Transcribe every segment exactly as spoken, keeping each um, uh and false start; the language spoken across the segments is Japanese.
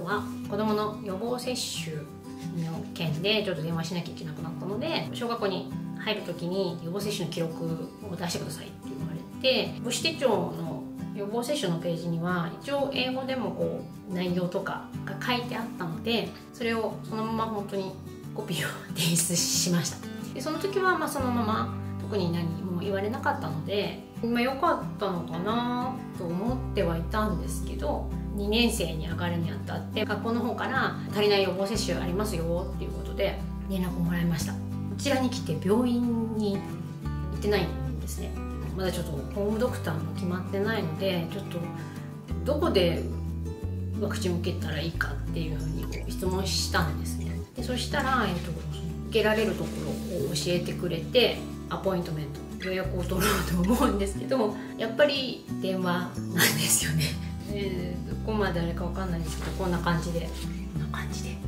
は子どもの予防接種の件でちょっと電話しなきゃいけなくなったので、小学校に入る時に予防接種の記録を出してくださいって言われて、母子手帳の予防接種のページには一応英語でもこう内容とかが書いてあったので、それをそのまま本当にコピーを提出しました。でその時はまあそのまま特に何も言われなかったので、まあ、良かったのかなと思ってはいたんですけど、にねん生に上がるにあたって学校の方から足りない予防接種ありますよっていうことで連絡をもらいました。こちらに来て病院に行ってないんですね。まだちょっとホームドクターも決まってないので、ちょっとどこでワクチンを受けたらいいかっていうふうにこう質問したんですね。でそしたら、えっと、受けられるところを教えてくれて、アポイントメント予約を取ろうと思うんですけど、やっぱり電話なんですよね。えー、どこまであれかわかんないんですけど、こんな感じでこんな感じで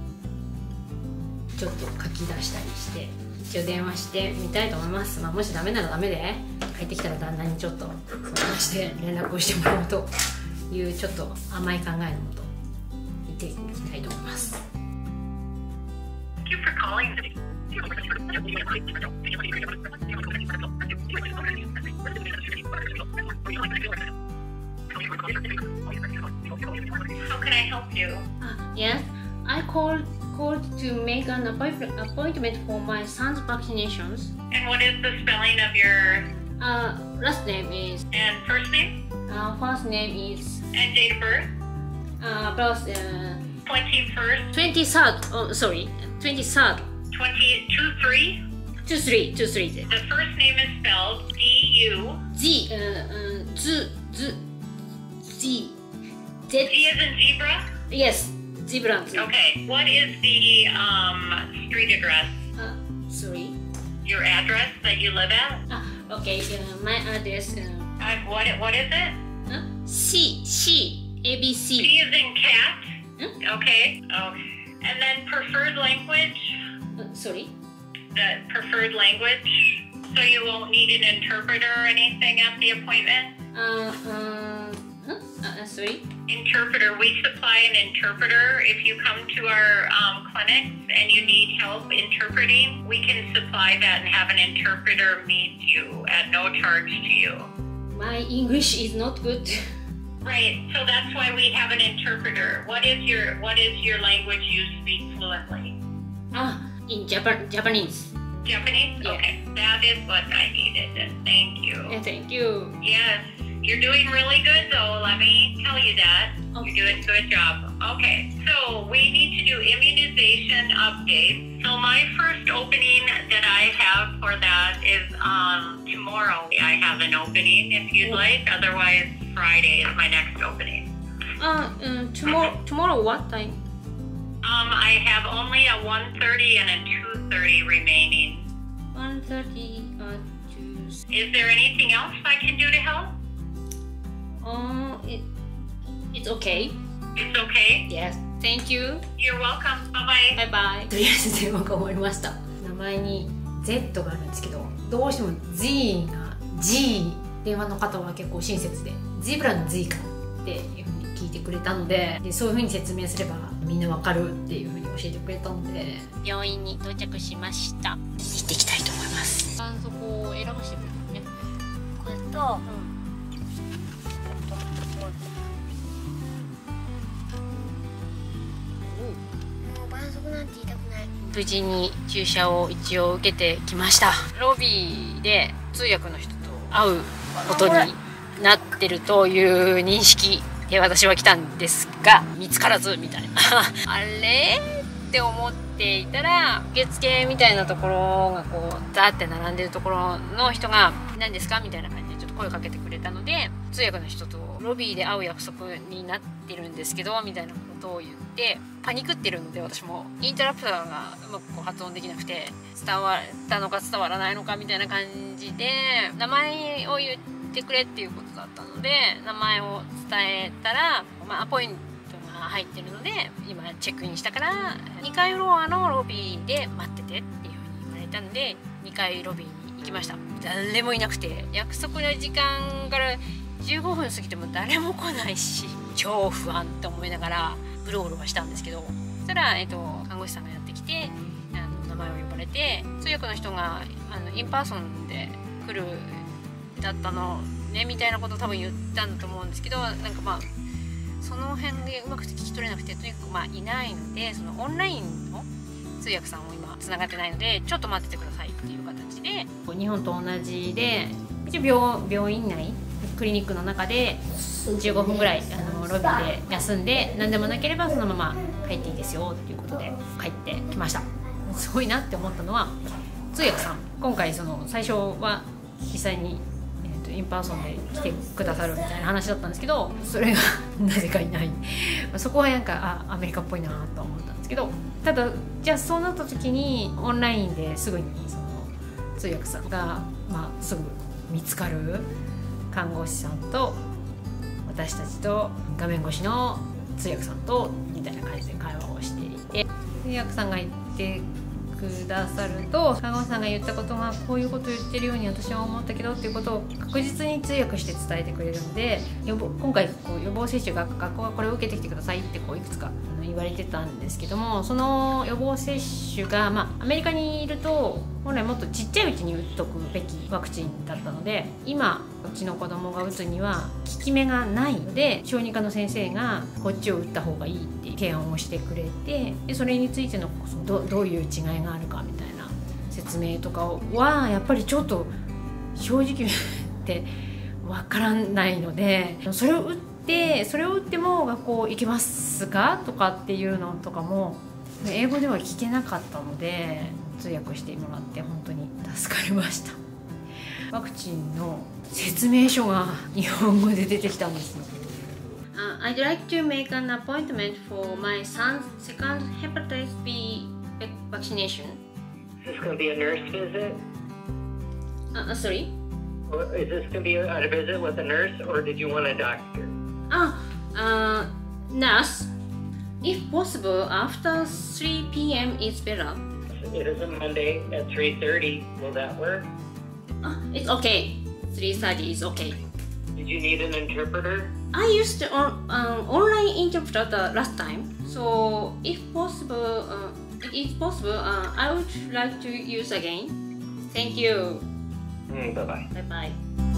ちょっと書き出したりして一応電話してみたいと思います。まあ、もしダメならダメで、帰ってきたら旦那にちょっと相談して連絡をしてもらおうというちょっと甘い考えのもと言っていきたいと思います。 How can I help you? Uh, yes, I called called to make an appointment appointment for my son's vaccinations. And what is the spelling of your Uh, last name is and first name uh, first name is and date of birth? uh, plus uh, twenty-first, twenty-third. Oh, sorry, twenty-third. twenty-two, three. Two three two three. The first name is spelled D U. Z uh, uh, Z Z Z Z Z. is in zebra. Yes, zebra. Z. Okay. What is the um, street address? Uh, sorry. Your address that you live at? Ah, okay. Uh, my address. Uh, Uh, what what is it? uh, C C A B P C. is in cat. Hmm? Okay. Oh. And then preferred language. Uh, sorry. The preferred language. So you won't need an interpreter or anything at the appointment? Uh, uh, huh? uh, sorry. Interpreter. We supply an interpreter. If you come to our um, clinics and you need help interpreting, we can supply that and have an interpreter meet you at no charge to you. My English is not good. Right. So that's why we have an interpreter. What is your What is your language you speak fluently? Ah, in Japan, Japanese. Japanese? Yeah. Okay. That is what I needed. Thank you. Yeah, thank you. Yes. You're doing really good though. Let me tell you that. Oh. You're doing a good job. Okay. So we need to do immunization updates. So my first opening that I have for that is um, tomorrow. I have an opening if you'd Oh. like. Otherwise, Friday is my next opening. Ah, uh, tomorrow. Tomorrow, what time? Um, I have only a one thirty and a two thirty remaining. One thirty. Uh, to. Is there anything else I can do to help? Uh, it, it's okay. It's okay. Yes. Thank you. You're welcome. Bye-bye. バイバイ。とりあえず電話が終わりました。名前に Z があるんですけど、どうしても Z が G。電話の方は結構親切で、ゼブラの Z かっていうふうに聞いてくれたので、でそういうふうに説明すればみんなわかるっていうふうに教えてくれたので、病院に到着しました。行ってきたいと思います。あそこを選ばしてくれるね。 これと、 無事に注射を一応受けてきました。ロビーで通訳の人と会うことになってるという認識で私は来たんですが、見つからずみたいなあれって思っていたら、受付みたいなところがこうザーって並んでるところの人が「何ですか?」みたいな感じでちょっと声かけてくれたので、通訳の人とロビーで会う約束になってるんですけどみたいなことを言って、パニクってるので、私もインタラプターがうまくこう発音できなくて、伝わったのか伝わらないのかみたいな感じで、名前を言ってくれっていうことだったので、名前を伝えたら、まあ、アポイントが入ってるので今チェックインしたからにかいフロアのロビーで待っててっていうふうに言われたので、にかいロビーに行きました。誰もいなくて、約束の時間からじゅうごふん過ぎても誰も来ないし超不安って思いながらブロールはしたんですけど、そしたら、えっと、看護師さんがやってきてあの名前を呼ばれて、通訳の人があのインパーソンで来るだったのねみたいなことを多分言ったんだと思うんですけど、なんかまあその辺でうまく聞き取れなくて、とにかくまあいないので、そのオンラインの通訳さんも今つながってないので、ちょっと待っててくださいっていう形で、日本と同じで一応 病, 病院内クリニックの中でじゅうごふんぐらいあのロビーで休んで、何でもなければそのまま帰っていいですよっていうことで帰ってきました。すごいなって思ったのは、通訳さん今回その最初は実際に、えー、とインパーソンで来てくださるみたいな話だったんですけど、それがなぜかいないそこはなんかあアメリカっぽいなと思ったんですけど、ただじゃあそうなった時にオンラインですぐにその通訳さんが、まあ、すぐ見つかる看護師さんと私たちと画面越しの通訳さんとみたいな感じで会話をしていて、通訳さんが言ってくださると、看護師さんが言ったことがこういうことを言ってるように私は思ったけどっていうことを確実に通訳して伝えてくれるので、予防今回こう予防接種が学校はこれを受けてきてくださいってこういくつか言われてたんですけども、その予防接種が、まあ、アメリカにいると本来もっとちっちゃいうちに打っとくべきワクチンだったので、今うちの子供が打つには効き目がないので、小児科の先生がこっちを打った方がいいって提案をしてくれて、でそれについての ど, どういう違いがあるかみたいな説明とかはやっぱりちょっと正直言ってわからないので、それを打ってそれを打っても学校行けますかとかっていうのとかも英語では聞けなかったので、通訳してもらって本当に助かりました。ワクチンの説明書が日本語で出てきたんですよ。Uh, I'd like to make an appointment for my son's second hepatitis B vaccination. Is this going to be a nurse visit? Uh, sorry? Is this going to be a visit with a nurse, or did you want a doctor? Ah, uh, nurse. If possible, after three p m is better. It is a Monday at three thirty. Will that work? Uh, it's okay. three thirty is okay. Did you need an interpreter? I used on, um, online interpreter the last time, so if possible, uh, it is possible, uh, I would like to use again. Thank you. Mm, bye-bye. Bye-bye.